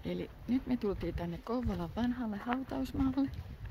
Eli nyt me tultiin tänne Kouvolan vanhalle hautausmaalle.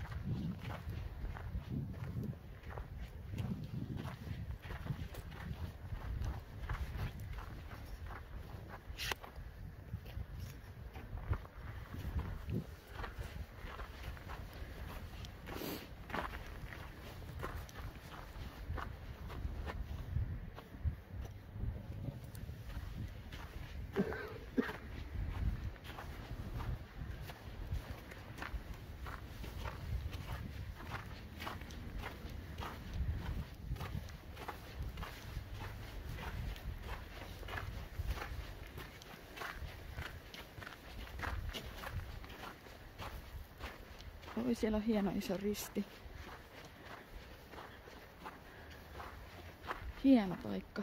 Oi, siellä on hieno iso risti. Hieno paikka.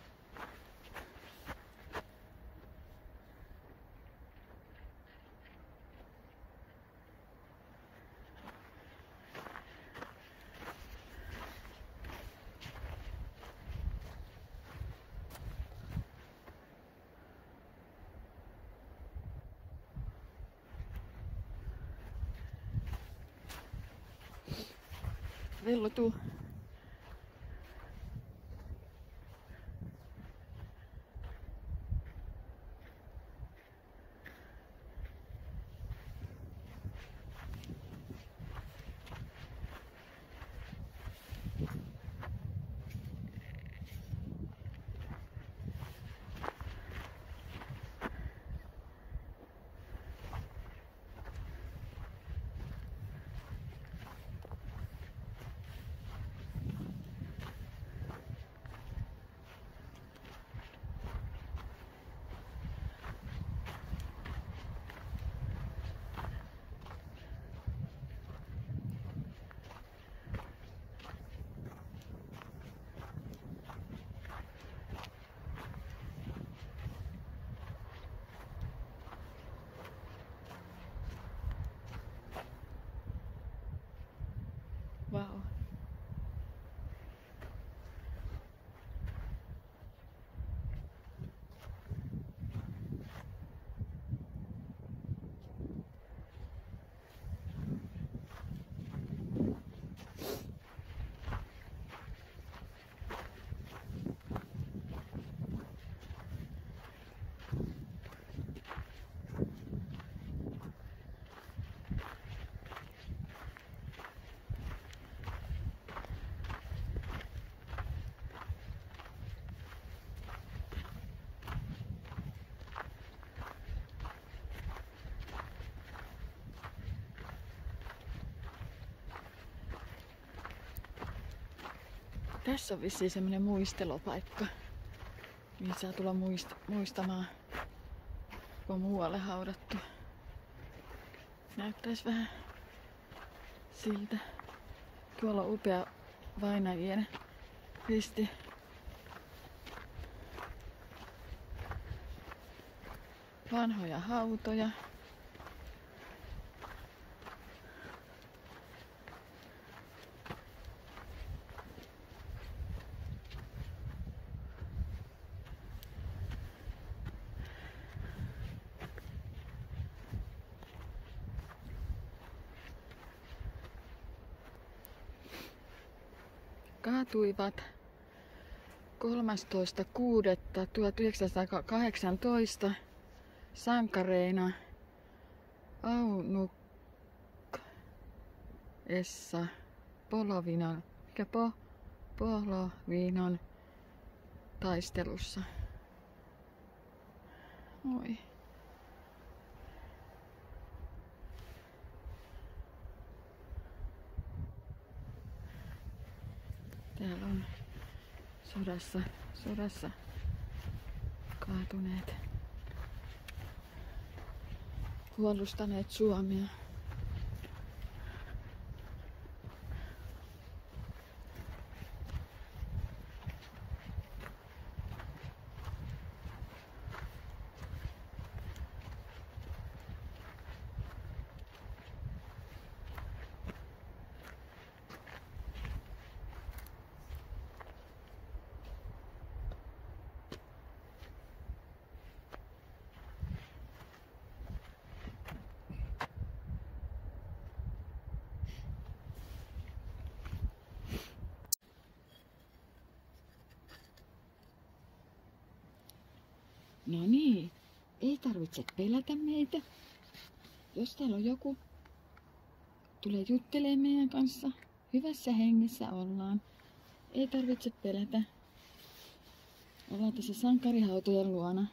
Vello, tuu. Vau. Tässä on vissiin semmonen muistelopaikka, mihin saa tulla muistamaan, kun on muualle haudattu. Näyttäis vähän siltä. Tuolla on upea vainajien risti. Vanhoja hautoja. Kaatuivat 13.6.1918 sankareina Aunuk Essa Polovinon, Polovinon taistelussa. Moi. Täällä on sodassa kaatuneet, puolustaneet Suomea. No niin, ei tarvitse pelätä meitä. Jos täällä on joku, tulee juttelemaan meidän kanssa. Hyvässä hengessä ollaan. Ei tarvitse pelätä. Ollaan tässä sankarihautojen luona.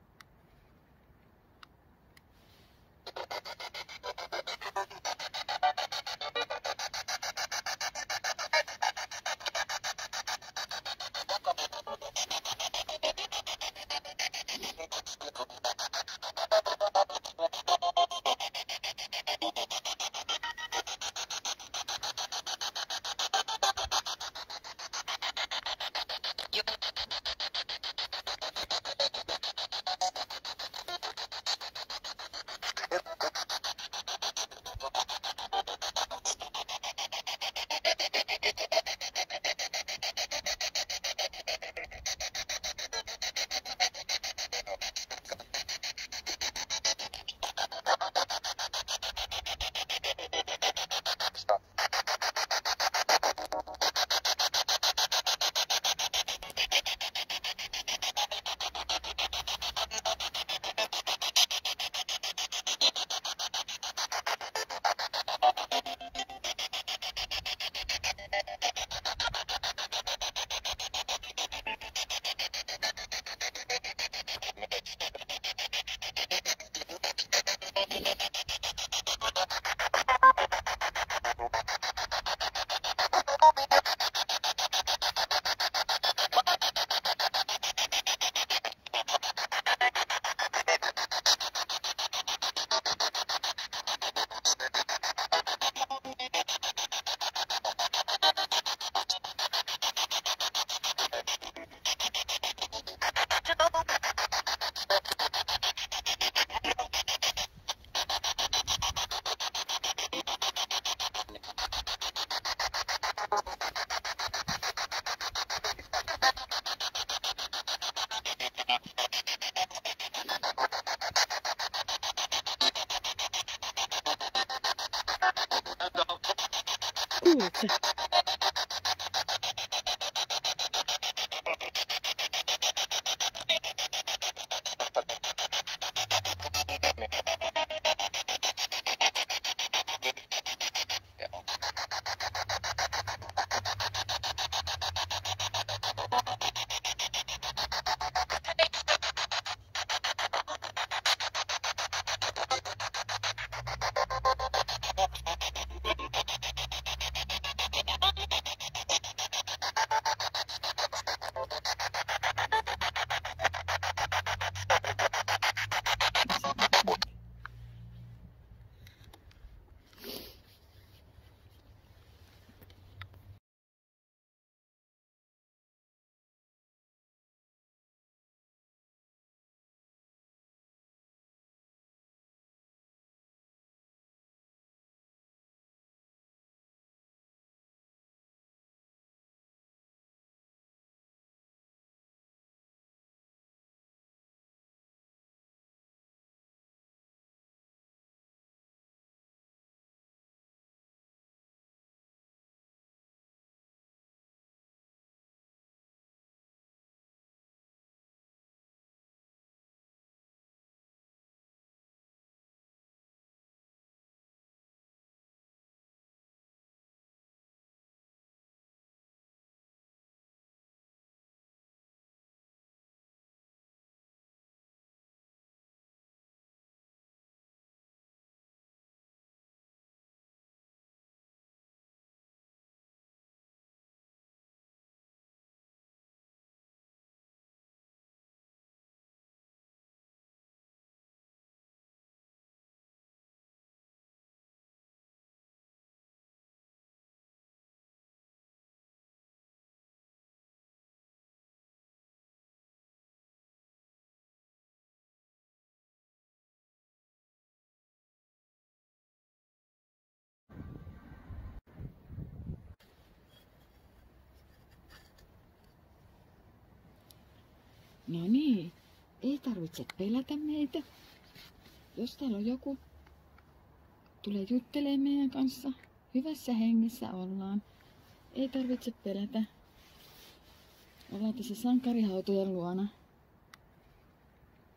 Kuulitko? No niin, ei tarvitse pelätä meitä. Jos täällä on joku, tulee juttelemaan meidän kanssa. Hyvässä hengessä ollaan. Ei tarvitse pelätä. Ollaan tässä sankarihautojen luona.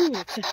Kuulet sä?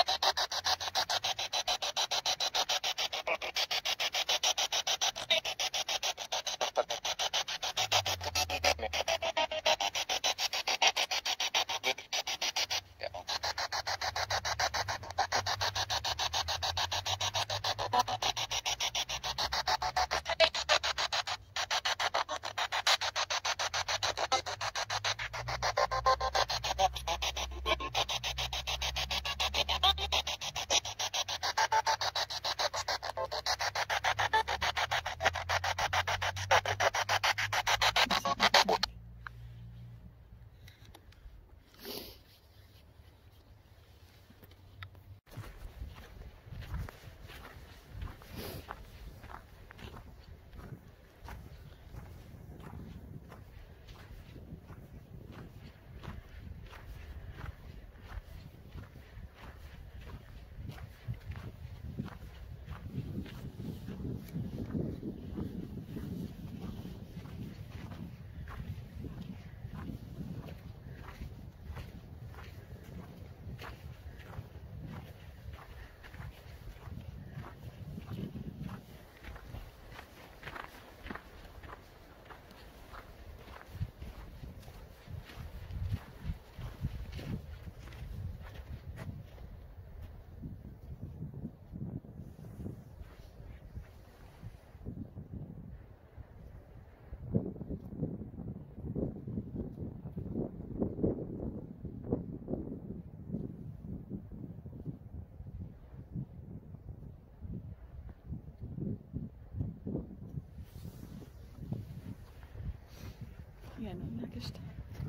Hienon näköistä.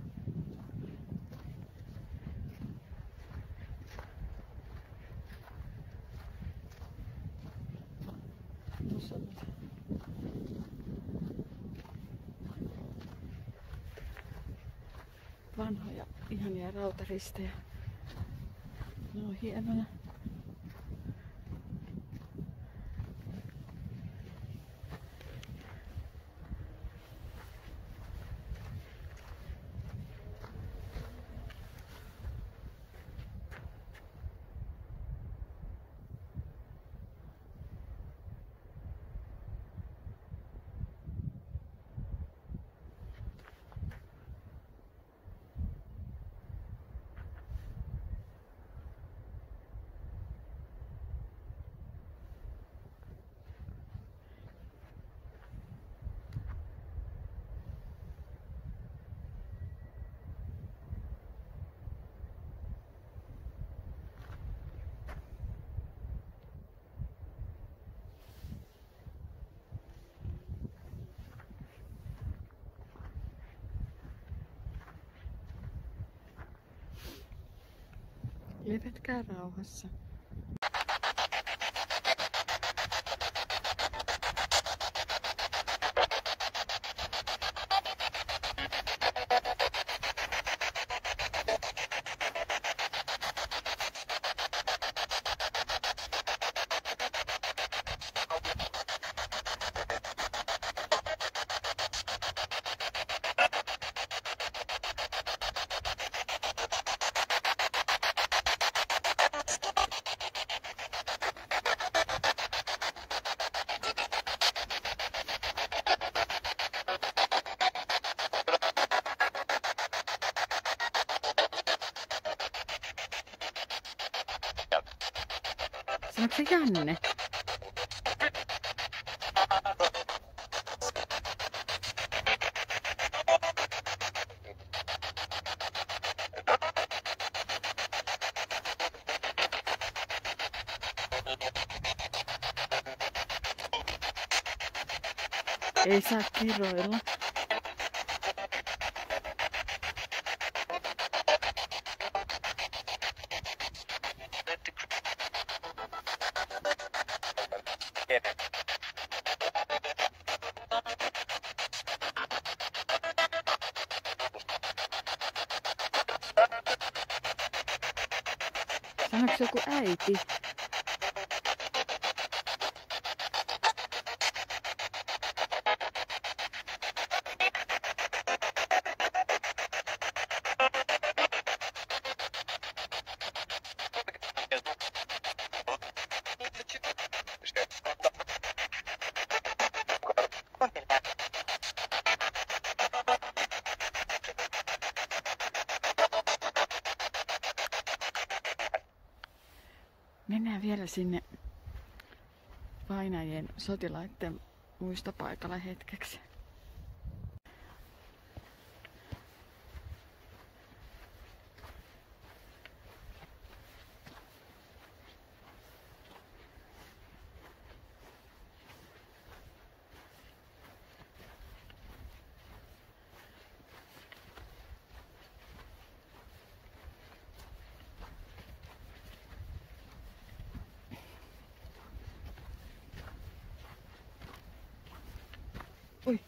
Tuossa on vanhoja ihania rautaristejä. Ne on hienoja. Levätkää rauhassa. Sanoiko se Janne? Ei saa kiroilla. Sanoiko se joku äiti? Mennään vielä sinne vainajien sotilaiden muistopaikalle hetkeksi. Oi.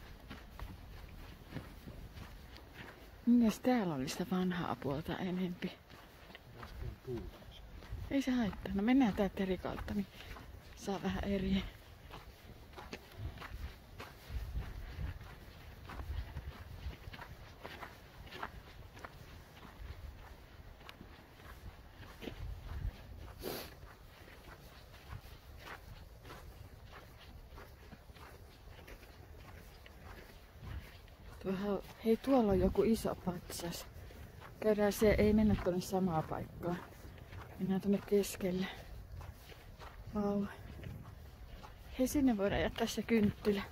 Mitäs täällä oli sitä vanhaa puolta enempi? Ei se haittaa. No mennään tää eri kautta, niin saa vähän eri. Hei, tuolla on joku iso patsas. Käydään se, ei mennä tuonne samaa paikkaa. Mennään tuonne keskelle. Vau. Hei, sinne voidaan jättää se kynttilä.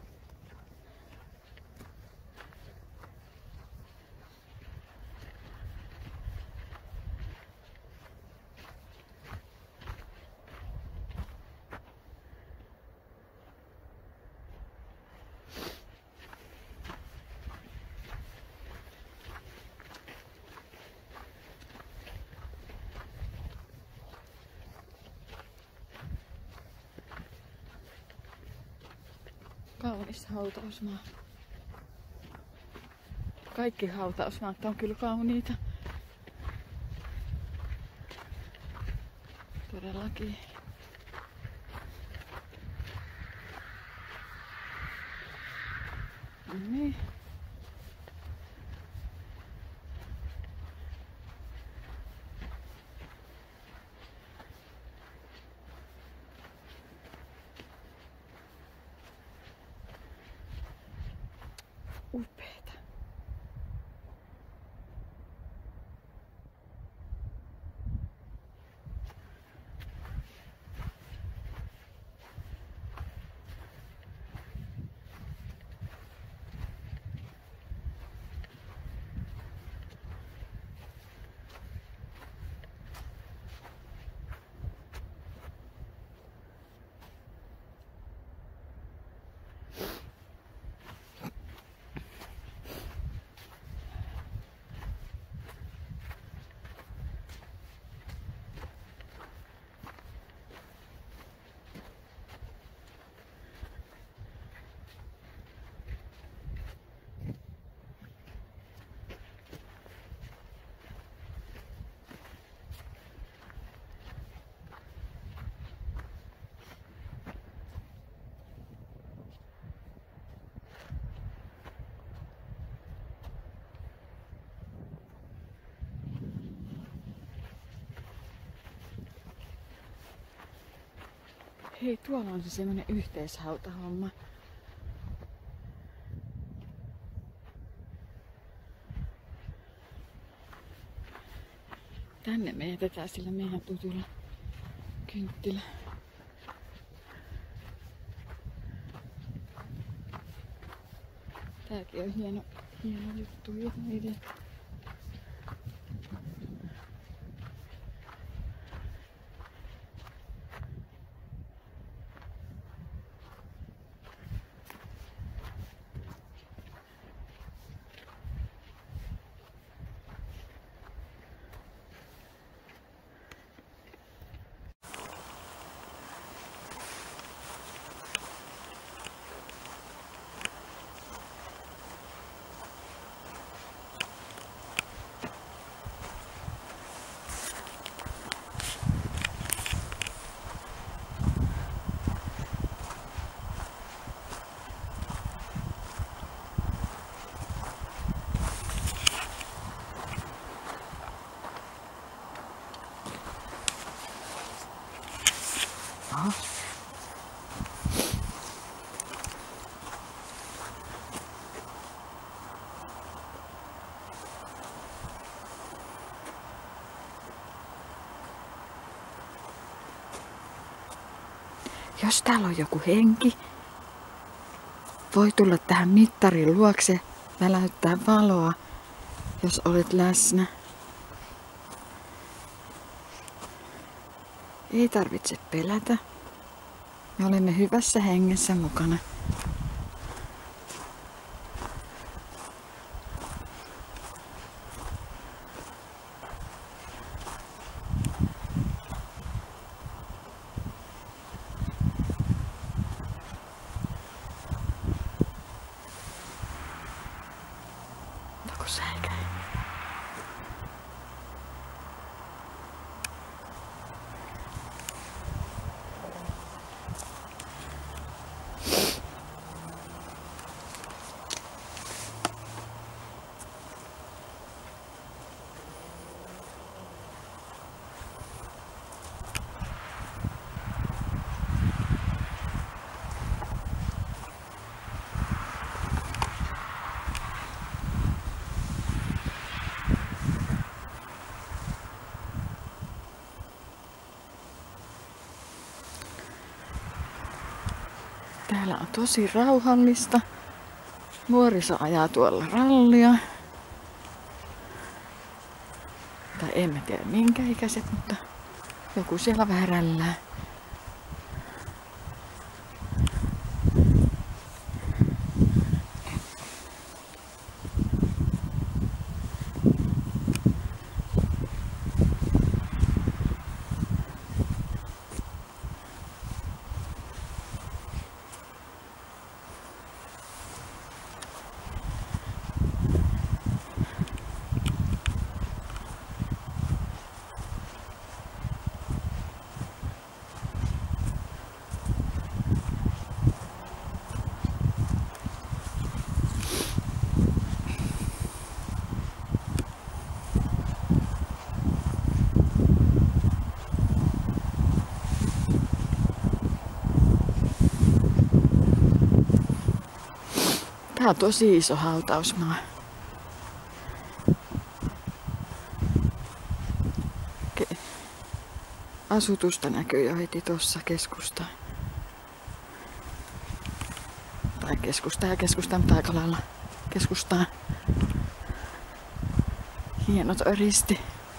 Kaunis hautausmaa. Kaikki hautausmaat on kyllä kauniita. Todellakin. No niin. Upeeta. Hei, tuolla on se semmonen yhteishautahomma. Tänne me jätetään sillä meidän tutulla kynttilä. Tääkin on hieno juttu. Jos täällä on joku henki, voi tulla tähän mittarin luokse, väläyttää valoa, jos olet läsnä. Ei tarvitse pelätä. Me olemme hyvässä hengessä mukana. Onko säikäin? Täällä on tosi rauhallista. Nuoriso ajaa tuolla rallia. Tai emme tiedä minkä ikäiset, mutta joku siellä vähän rällää. Tää on tosi iso hautausmaa. Asutusta näkyy jo heti tossa keskustaan. Tai keskustaan, mutta aika lailla keskustaan. Hienot risti.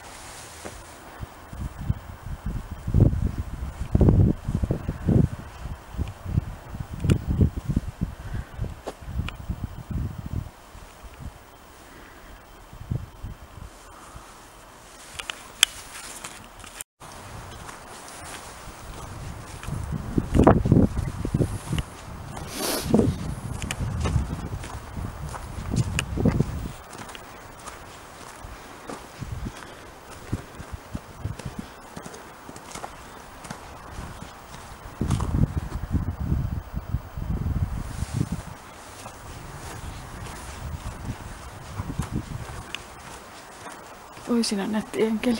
Oi, siinä on nätti enkeli.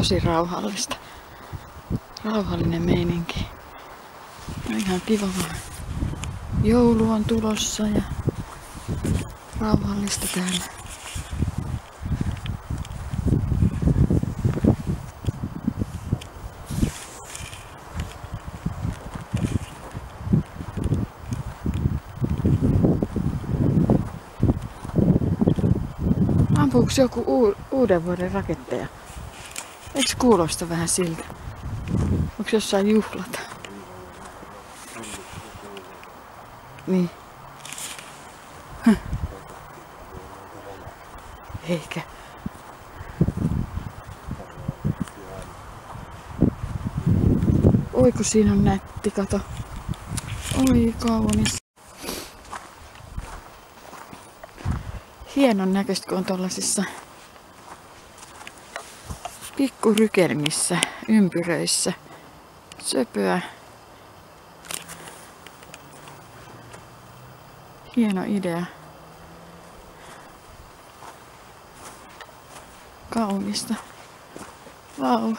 tosi rauhallista. Rauhallinen meininki. No ihan kiva vaan. Joulu on tulossa ja rauhallista täällä. Ampuuko joku uuden vuoden raketteja? Eikö kuulosta vähän siltä? Onko jossain juhlat? Niin. Eikä. Oi kun siinä on nätti, kato. Oi kaunis. Hienon näköistä, kun on tollasissa pikkurykelmissä, ympyröissä, söpöä. Hieno idea. Kaunista. Vau.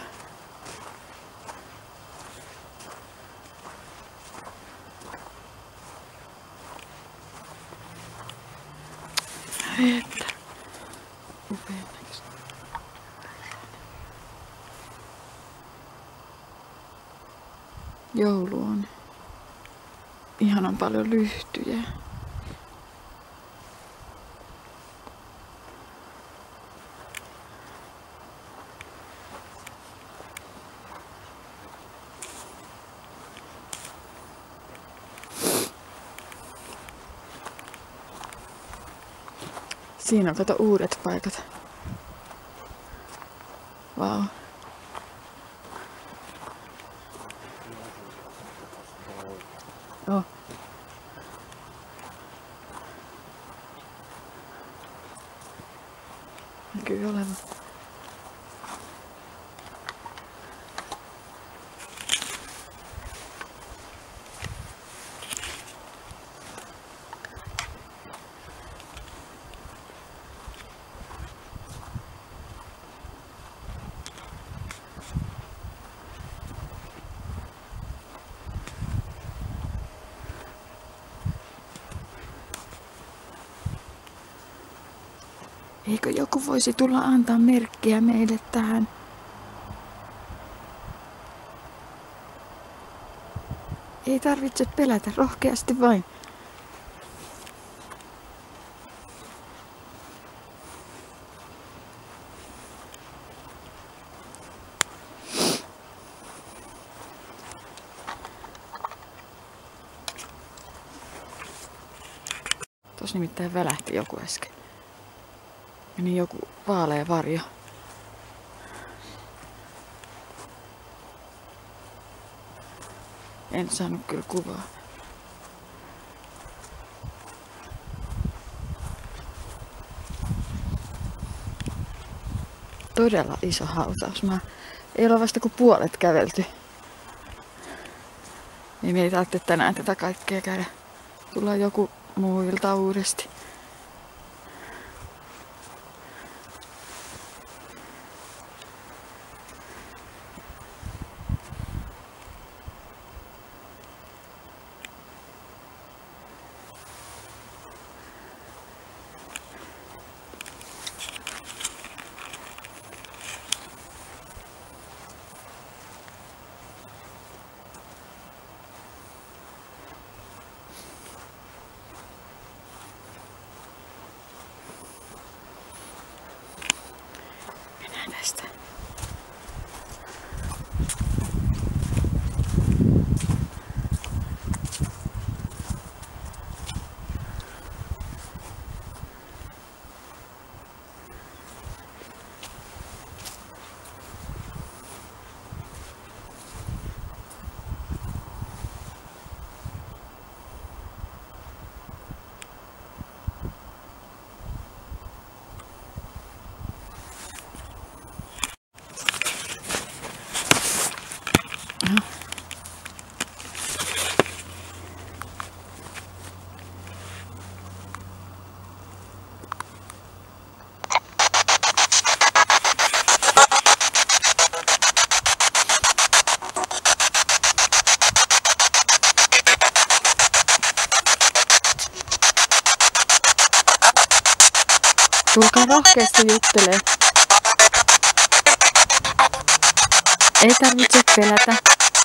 Että. Upean näköistä. Joulu on. Ihanan paljon lyhtyjä. Siinä on kato uudet paikat. Vau. Oh. Näkyy olevan. Eikö joku voisi tulla antaa merkkiä meille tähän? Ei tarvitse pelätä, rohkeasti vain. Tuossa nimittäin välähti joku äsken. Meni joku vaalea varjo. En saanut kyllä kuvaa. Todella iso hautaus. Ei ole vasta kuin puolet kävelty. Niin me ei tarvitse tänään tätä kaikkea käydä. Tullaan joku muu ilta uudesti. Tästä. Tulkaa rohkeasti juttelee. Ei tarvitse pelätä.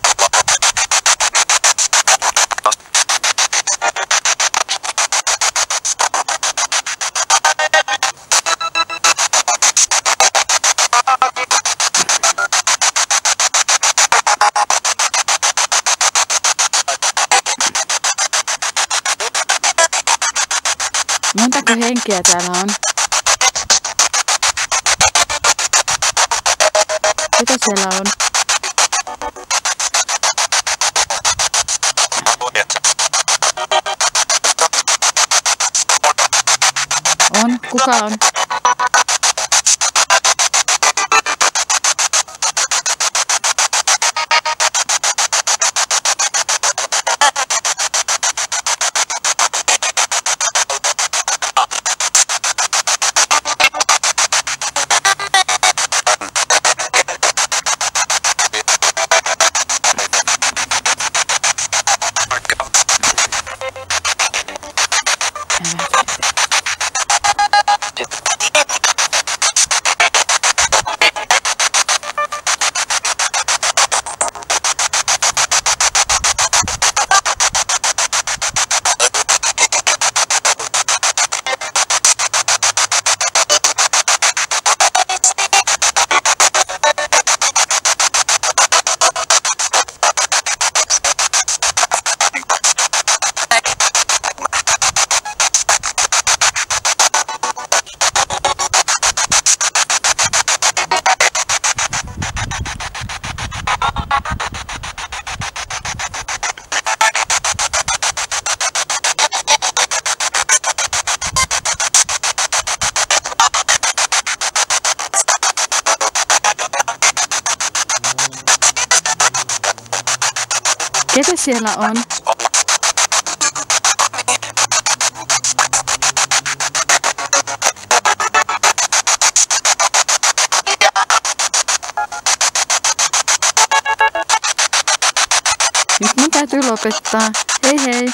Montako henkeä täällä on? Ketä siellä on? On? Kuka on? Ketä siellä on? Nyt mun täytyy lopettaa. Hei hei!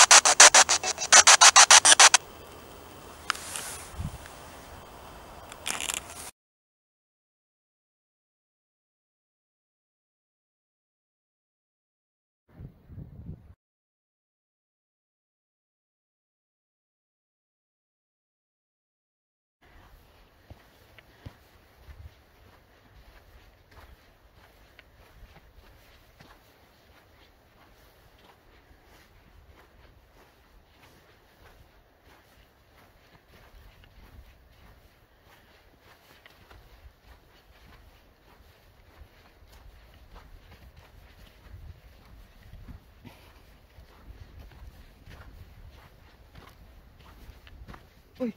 Oi.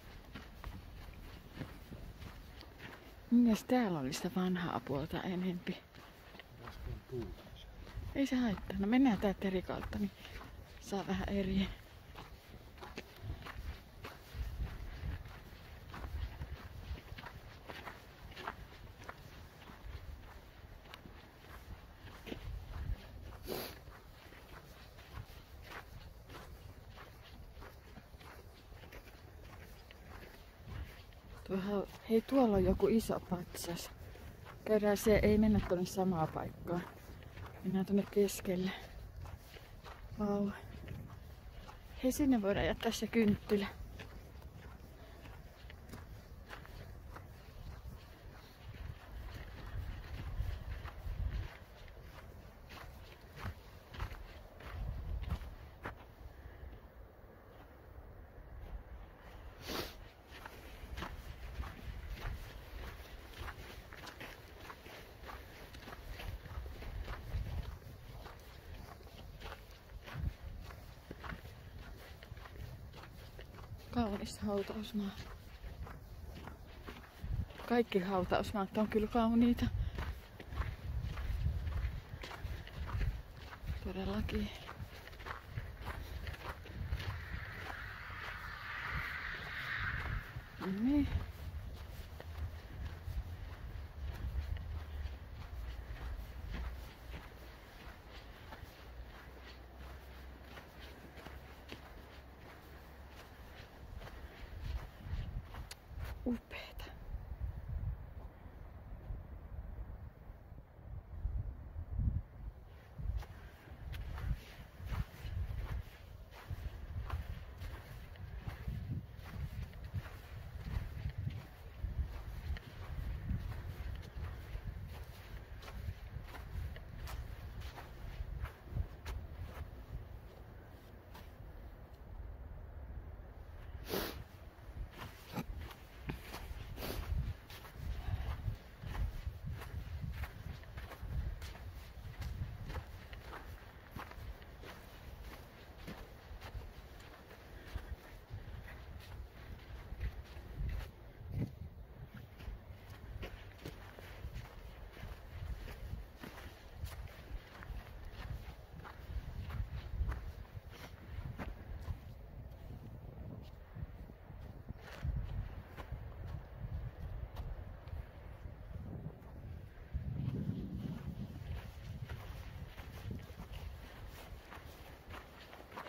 Mitäs täällä oli sitä vanhaa puolta enempi? Ei se haittaa. No mennään tää eri kautta, niin saa vähän eri. Hei, tuolla on joku iso patsas. Käydään se, ei mennä tuonne samaa paikkaa. Mennään tuonne keskelle. Vau. Hei, sinne voidaan jättää se kynttilä. Kaunis hautausmaa. Kaikki hautausmaat on kyllä kauniita. Todellakin. Niin.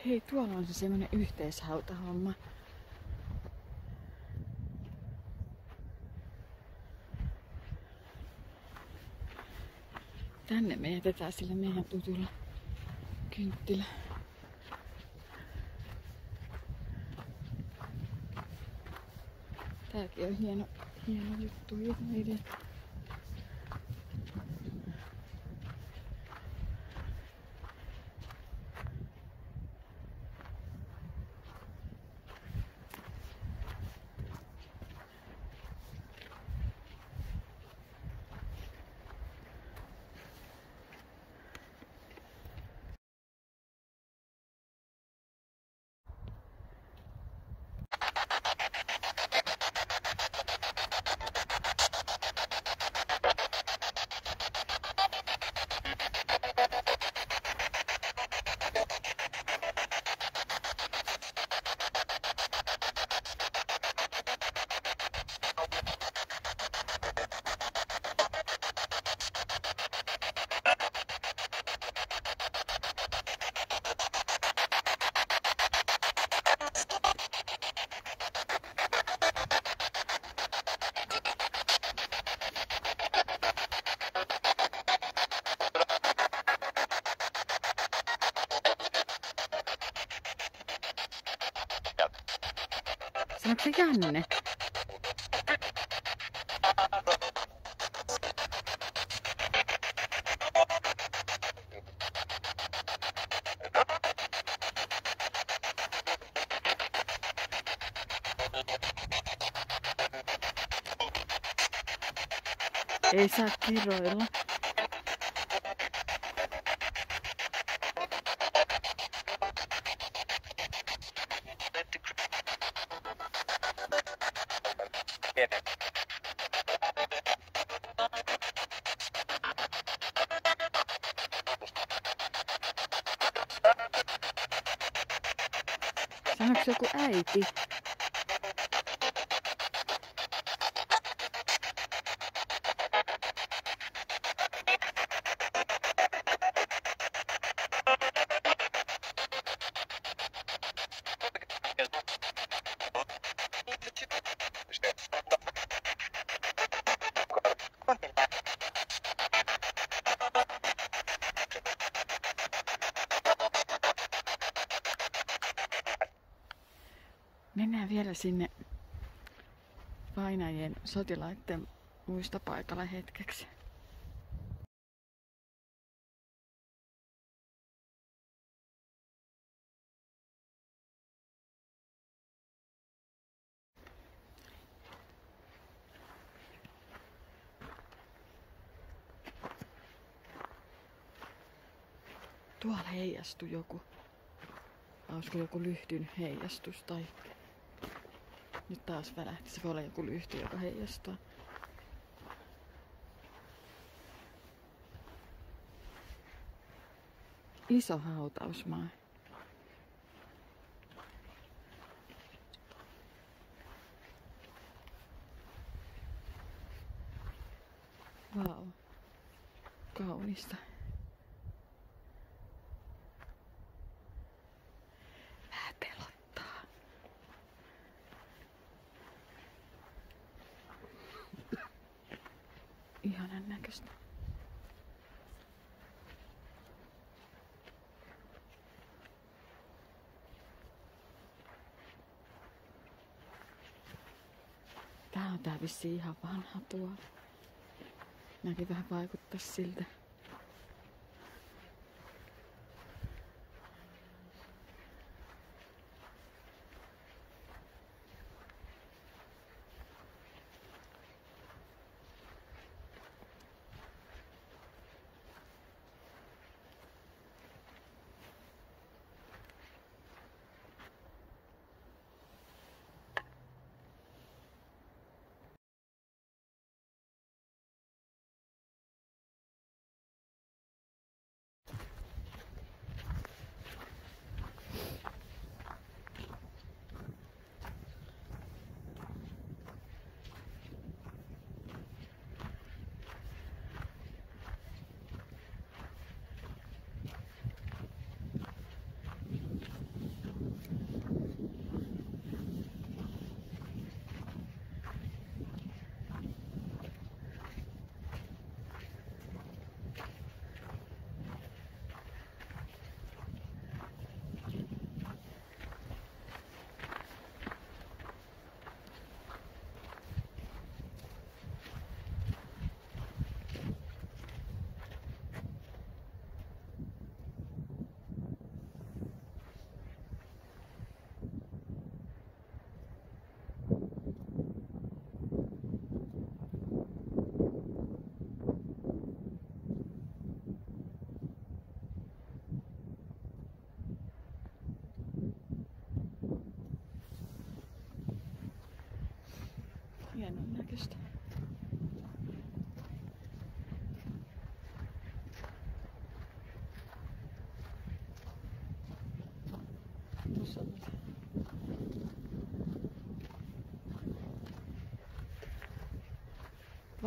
Hei, tuolla on se semmonen yhteishautahomma. Tänne me jätetään sillä meidän tutulla kynttilä. Tääkin on hieno juttu idea. Sanoiko se Janne? Ei saa kiroilla. Sanoiko se joku äiti? Mennään vielä sinne vainajien sotilaiden muistopaikalle hetkeksi. Tuolla heijastui joku. Olisiko joku lyhtyn heijastus tai... Nyt taas välähti. Se voi olla joku lyhty, joka heijastaa. Iso hautausmaa. Vau. Kaunista. Vähän pelottaa. Ihanan näköistä. Tää on tää vissiin ihan vanha tuo. Näkin vähän vaikuttaa siltä.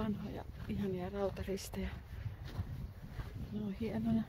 vanhoja ihania rautaristejä. Ne on hienoja.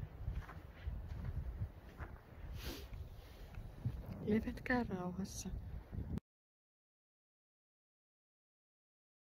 Levätkää rauhassa.